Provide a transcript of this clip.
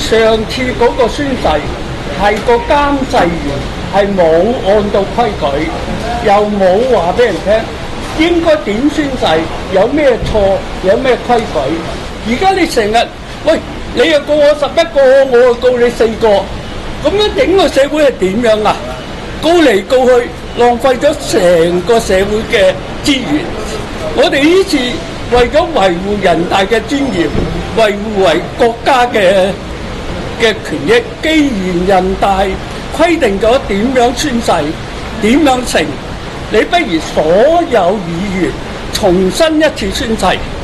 上次嗰個宣誓係個監誓員係冇按到規矩，又冇話俾人聽應該點宣誓，有咩錯，有咩規矩。而家你成日喂，你又告我11個，我又告你4個，咁樣整個社會係點樣啊？告嚟告去，浪費咗成個社會嘅資源。我哋呢次為咗維護人大嘅尊嚴，維護國家嘅權益，既然人大規定咗點樣宣誓，點樣成，你不如所有議員重新一次宣誓。